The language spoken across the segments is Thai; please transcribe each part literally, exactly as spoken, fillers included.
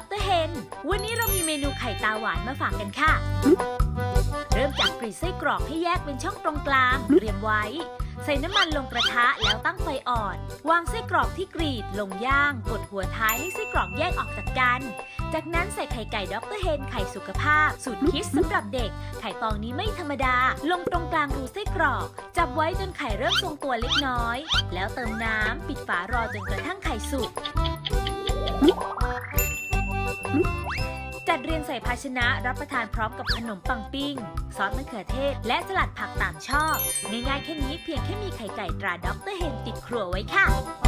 อกเตอร์เฮนวันนี้เรามีเมนูไข่ตาหวานมาฝากกันค่ะเริ่มจากกรีดไส้กรอกให้แยกเป็นช่องตรงกลางเตรียมไว้ใส่น้ำมันลงกระทะแล้วตั้งไฟอ่อนวางไส้กรอกที่กรีดลงย่างกดหัวท้ายให้ไส้กรอกแยกออกจากกันจากนั้นใส่ไข่ไก่ด็อกเตอร์เฮนไข่สุขภาพสูตรคิดสำหรับเด็กไข่ฟองนี้ไม่ธรรมดาลงตรงกลางรูไส้กรอกจับไว้จนไข่เริ่มทรงตัวเล็กน้อยแล้วเติมน้ำปิดฝารอจนกระทั่งไข่สุกจัดเรียงใส่ภาชนะรับประทานพร้อมกับขนมปังปิ้งซอสมะเขือเทศและสลัดผักตามชอบง่ายๆแค่นี้เพียงแค่มีไข่ไก่ตราด็อกเตอร์เฮนติดครัวไว้ค่ะ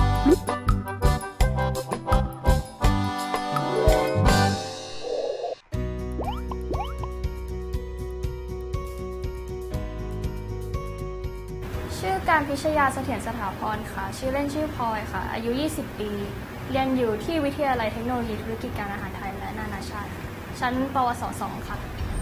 ชื่อการพิชยาเสถียรสถาพรค่ะชื่อเล่นชื่อพลอยค่ะอายุยี่สิบปีเรียนอยู่ที่วิทยาลัยเทคโนโลยีธุรกิจการอาหารไทยและนานาชาติชั้นปวสสองค่ะ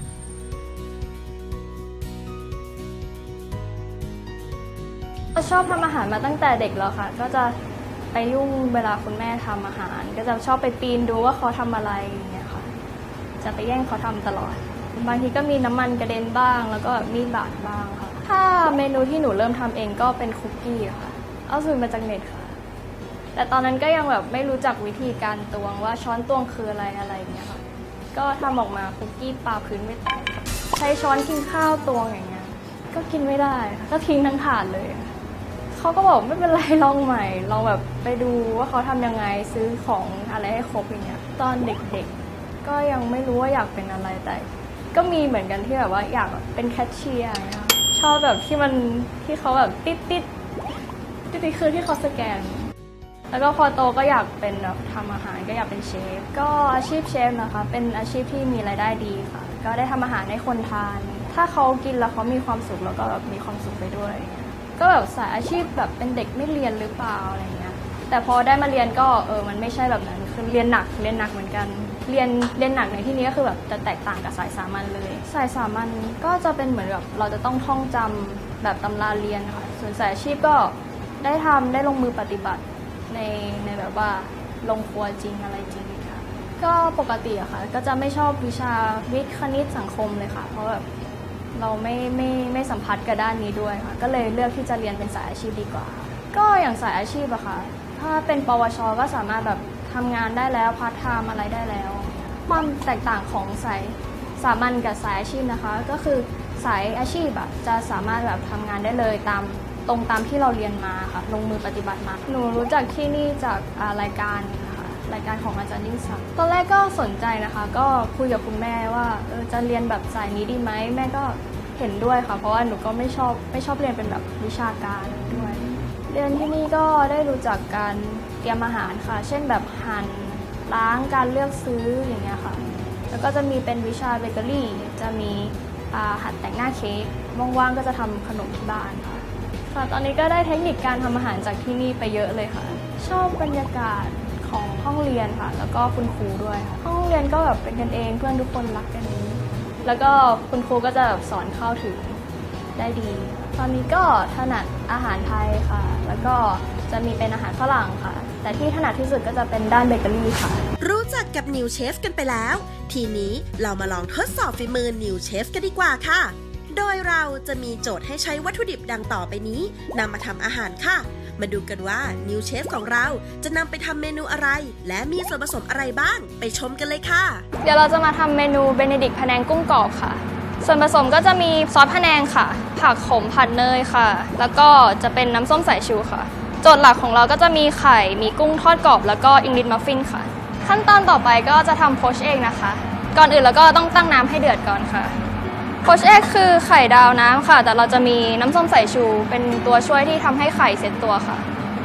ชอบทำอาหารมาตั้งแต่เด็กแล้วค่ะก็จะไปยุ่งเวลาคุณแม่ทำอาหารก็จะชอบไปปีนดูว่าเขาทำอะไรอย่างเงี้ยค่ะจะไปแย่งเขาทำตลอดบางทีก็มีน้ำมันกระเด็นบ้างแล้วก็มีดบาดบ้างค่ะถ้าเมนูที่หนูเริ่มทำเองก็เป็นคุกกี้ค่ะเอาสูตรมาจากเน็ตค่ะแต่ตอนนั้นก็ยังแบบไม่รู้จักวิธีการตวงว่าช้อนตวงคืออะไรอะไรอย่างเงี้ยค่ะก็ทำออกมาคุกกี้ปลาพื้นไม่แตกใช้ช้อนกินข้าวตวงอย่างเงี้ยก็กินไม่ได้ก็ทิ้งทั้งถาดเลยเขาก็บอกไม่เป็นไรลองใหม่ลองแบบไปดูว่าเขาทำยังไงซื้อของอะไรให้ครบอย่างเงี้ยตอนเด็กๆก็ยังไม่รู้ว่าอยากเป็นอะไรแต่ก็มีเหมือนกันที่แบบว่าอยากเป็นแคชเชียร์นะคะชอบแบบที่มันที่เขาแบบติดติดติดติดคือที่เขาสแกนแล้วก็พอโตก็อยากเป็นแบบทำอาหารก็อยากเป็นเชฟก็อาชีพเชฟนะคะเป็นอาชีพที่มีรายได้ดีค่ะก็ได้ทำอาหารให้คนทานถ้าเขากินแล้วเขามีความสุขแล้วก็แบบมีความสุขไปด้วยก็แบบสายอาชีพแบบเป็นเด็กไม่เรียนหรือเปล่าอะไรเงี้ยแต่พอได้มาเรียนก็เออมันไม่ใช่แบบนั้นคือเรียนหนักเรียนหนักเหมือนกันเรียนเรียนหนักในที่นี้ก็คือแบบจะแตกต่างกับสายสามัญเลยสายสามัญก็จะเป็นเหมือนแบบเราจะต้องท่องจำแบบตำราเรียนค่ะส่วนสายอาชีพก็ได้ทำได้ลงมือปฏิบัติในในแบบว่าลงครัวจริงอะไรจริงค่ะก็ปกติอะค่ะก็จะไม่ชอบวิชาวิทย์คณิตสังคมเลยค่ะเพราะแบบเราไม่ไม่ไม่สัมผัสกับด้านนี้ด้วยค่ะก็เลยเลือกที่จะเรียนเป็นสายอาชีพดีกว่าก็อย่างสายอาชีพอะค่ะถ้าเป็นปวชก็สามารถแบบทำงานได้แล้วพาร์ทไทม์อะไรได้แล้วความแตกต่างของสายสามัญกับสายอาชีพนะคะก็คือสายอาชีพอะจะสามารถแบบทำงานได้เลยตามตรงตามที่เราเรียนมาค่ะลงมือปฏิบัติมาหนูรู้จักที่นี่จากรายการนะคะรายการของอาจารย์ยิ่งศักดิ์ตอนแรกก็สนใจนะคะก็คุยกับคุณแม่ว่าเออจะเรียนแบบสายนี้ดีไหมแม่ก็เห็นด้วยค่ะเพราะว่าหนูก็ไม่ชอบไม่ชอบเรียนเป็นแบบวิชาการด้วยเรียนที่นี่ก็ได้รู้จักการเตรียมอาหารค่ะเช่นแบบหั่นล้างการเลือกซื้ออย่างเงี้ยค่ะแล้วก็จะมีเป็นวิชาเบเกอรี่จะมีหัดแต่งหน้าเค้กว่างๆก็จะทำขนมที่บ้านค่ะค่ะตอนนี้ก็ได้เทคนิคการทำอาหารจากที่นี่ไปเยอะเลยค่ะชอบบรรยากาศของห้องเรียนค่ะแล้วก็คุณครูด้วยค่ะห้องเรียนก็แบบเป็นกันเองเพื่อนทุกคนรักกันนี้แล้วก็คุณครูก็จะแบบสอนเข้าถึงได้ดีตอนนี้ก็ถนัดอาหารไทยค่ะแล้วก็จะมีเป็นอาหารฝรั่งค่ะแต่ที่ถนัดที่สุดก็จะเป็นด้านเบเกอรี่ค่ะรู้จักกับนิวเชฟกันไปแล้วทีนี้เรามาลองทดสอบฝีมือนิวเชฟกันดีกว่าค่ะโดยเราจะมีโจทย์ให้ใช้วัตถุดิบดังต่อไปนี้นำมาทำอาหารค่ะมาดูกันว่านิวเชฟของเราจะนำไปทำเมนูอะไรและมีส่วนผสมอะไรบ้างไปชมกันเลยค่ะเดี๋ยวเราจะมาทำเมนูเบเนดิกต์พะแนงกุ้งกรอบค่ะส่วนผสมก็จะมีซอสพะแนงค่ะผักขมผัดเนยค่ะแล้วก็จะเป็นน้ำส้มสายชูค่ะโจทย์หลักของเราก็จะมีไข่มีกุ้งทอดกรอบแล้วก็อิงลิชมัฟฟินค่ะขั้นตอนต่อไปก็จะทำโพชเอ็กนะคะก่อนอื่นเราก็ต้องตั้งน้ำให้เดือดก่อนค่ะโพชเอ็กคือไข่ดาวน้ำค่ะแต่เราจะมีน้ำส้มสายชูเป็นตัวช่วยที่ทำให้ไข่เซ็ตตัวค่ะ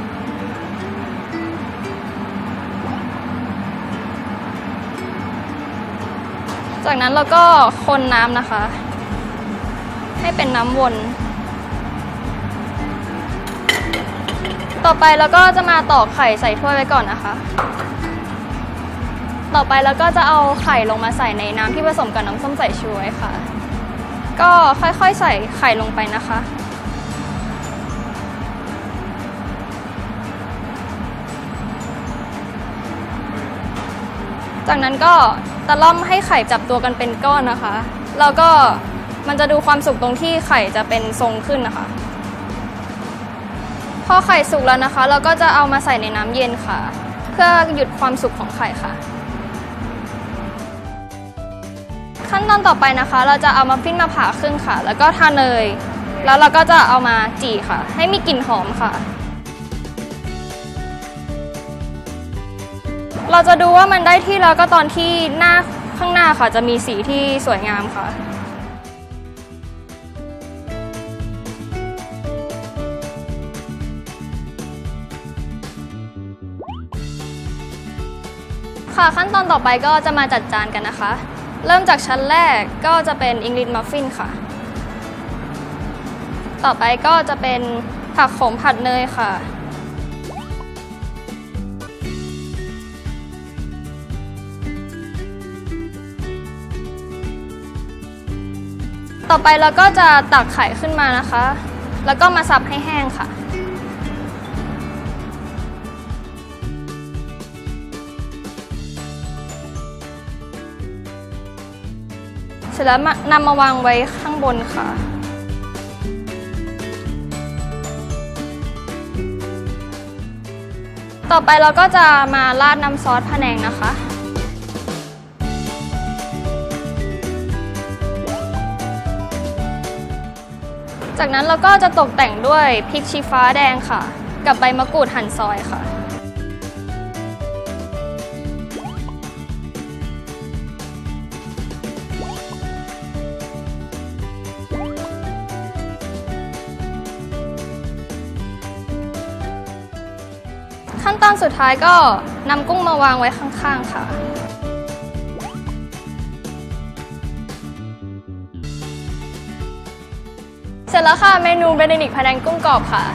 จากนั้นเราก็คนน้ำนะคะให้เป็นน้ำวนต่อไปเราก็จะมาตอกไข่ใส่ถ้วยไว้ก่อนนะคะต่อไปเราก็จะเอาไข่ลงมาใส่ในน้ำที่ผสมกับน้ำส้มสายชูไว้ค่ะก็ค่อยๆใส่ไข่ลงไปนะคะ จจากนั้นก็ตะล่อมให้ไข่จับตัวกันเป็นก้อนนะคะแล้วก็มันจะดูความสุกตรงที่ไข่จะเป็นทรงขึ้นนะคะพอไข่สุกแล้วนะคะเราก็จะเอามาใส่ในน้ำเย็นค่ะเพื่อหยุดความสุกของไข่ค่ะขั้นตอนต่อไปนะคะเราจะเอามัฟฟินมาผ่าครึ่งค่ะแล้วก็ทาเนยแล้วเราก็จะเอามาจี่ค่ะให้มีกลิ่นหอมค่ะเราจะดูว่ามันได้ที่แล้วก็ตอนที่หน้าข้างหน้าค่ะจะมีสีที่สวยงามค่ะค่ะขั้นตอนต่อไปก็จะมาจัดจานกันนะคะเริ่มจากชั้นแรกก็จะเป็นอังกฤษมัฟฟินค่ะต่อไปก็จะเป็นผักโขมผัดเนยค่ะต่อไปเราก็จะตักไข่ขึ้นมานะคะแล้วก็มาซับให้แห้งค่ะเสร็จแล้วนำมาวางไว้ข้างบนค่ะต่อไปเราก็จะมาราดน้ำซอสพะแนงนะคะจากนั้นเราก็จะตกแต่งด้วยพริกชี้ฟ้าแดงค่ะกับใบมะกรูดหั่นซอยค่ะขั้นตอนสุดท้ายก็นำกุ้งมาวางไว้ข้างๆค่ะเสร็จแล้วค่ะเมนูเบเนดิกต์พะแนงกุ้งกรอบค่ะ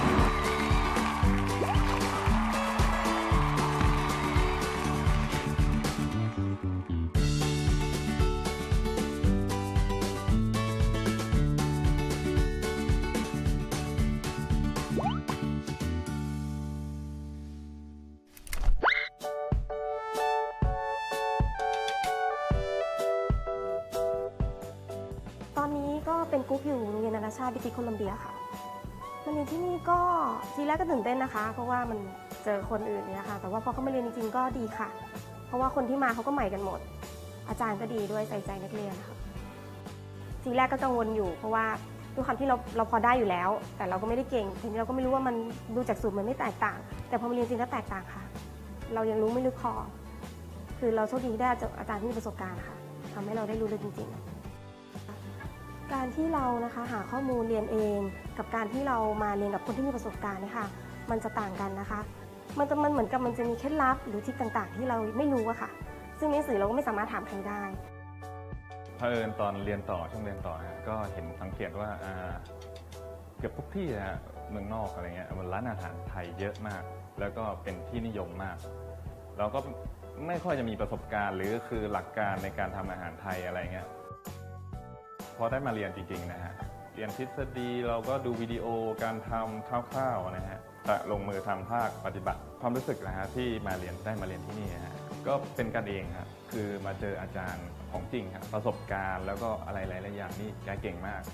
ตอนนี้ก็เป็นกุ๊กอยู่โรงเรียนนานาชาติบริติชโคลัมเบียค่ะมาเรียนที่นี่ก็ทีแรกก็ตื่นเต้นนะคะเพราะว่ามันเจอคนอื่นเนี่ยค่ะแต่ว่าพอเขามาเรียนจริงๆก็ดีค่ะเพราะว่าคนที่มาเขาก็ใหม่กันหมดอาจารย์ก็ดีด้วยใส่ใจนักเรียนค่ะทีแรกก็กังวลอยู่เพราะว่าด้วยความที่เราเราพอได้อยู่แล้วแต่เราก็ไม่ได้เก่งทีนี้เราก็ไม่รู้ว่ามันดูจากสูตรมันไม่แตกต่างแต่พอมาเรียนจริงก็แตกต่างค่ะเรายังรู้ไม่ลึกพอคือเราโชคดีที่ได้อาจารย์ที่มีประสบการณ์ค่ะทำให้เราได้รู้เลยจริงๆการที่เรานะคะหาข้อมูลเรียนเองกับการที่เรามาเรียนกับคนที่มีประสบการณ์เนี่ยค่ะมันจะต่างกันนะคะมันจะมันเหมือนกับมันจะมีเคล็ดลับหรือทริคต่างๆที่เราไม่รู้อะค่ะซึ่งในหนังสือเราก็ไม่สามารถถามใครได้เผอิญตอนเรียนต่อช่วงเรียนต่อก็เห็นสังเกตว่าเกือบทุกที่นะเมืองนอกอะไรเงี้ยมันร้านอาหารไทยเยอะมากแล้วก็เป็นที่นิยมมากเราก็ไม่ค่อยจะมีประสบการณ์หรือคือหลักการในการทำอาหารไทยอะไรเงี้ยพอได้มาเรียนจริงๆนะฮะเรียนทฤษฎีเราก็ดูวิดีโอการทำคร่าวๆนะฮะแต่ลงมือทำภาคปฏิบัติความรู้สึกนะฮะที่มาเรียนได้มาเรียนที่นี่นะฮะก็เป็นกันเองครับคือมาเจออาจารย์ของจริงครับประสบการณ์แล้วก็อะไรหลายๆอย่างนี่แกเก่งมาก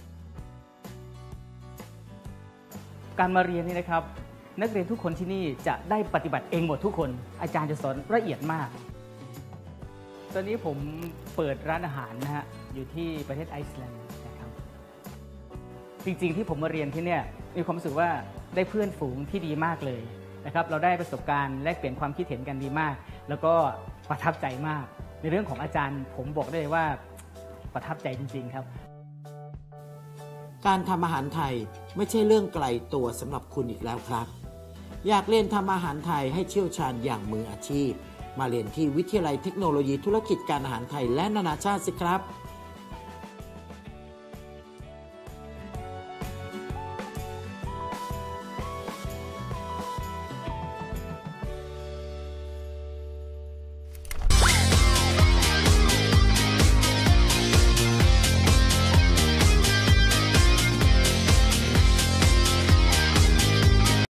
การมาเรียนนี่นะครับนักเรียนทุกคนที่นี่จะได้ปฏิบัติเองหมดทุกคนอาจารย์จะสอนละเอียดมากตอนนี้ผมเปิดร้านอาหารนะฮะอยู่ที่ประเทศไอซ์แลนด์นะครับจริงๆที่ผมมาเรียนที่เนี่ยมีความรู้สึกว่าได้เพื่อนฝูงที่ดีมากเลยนะครับเราได้ประสบการณ์แลกเปลี่ยนความคิดเห็นกันดีมากแล้วก็ประทับใจมากในเรื่องของอาจารย์ผมบอกได้เลยว่าประทับใจจริงๆครับการทำอาหารไทยไม่ใช่เรื่องไกลตัวสำหรับคุณอีกแล้วครับอยากเรียนทำอาหารไทยให้เชี่ยวชาญอย่างมืออาชีพมาเรียนที่วิทยาลัยเทคโนโลยีธุรกิจการอาหารไทยและนานาชาติสิครับ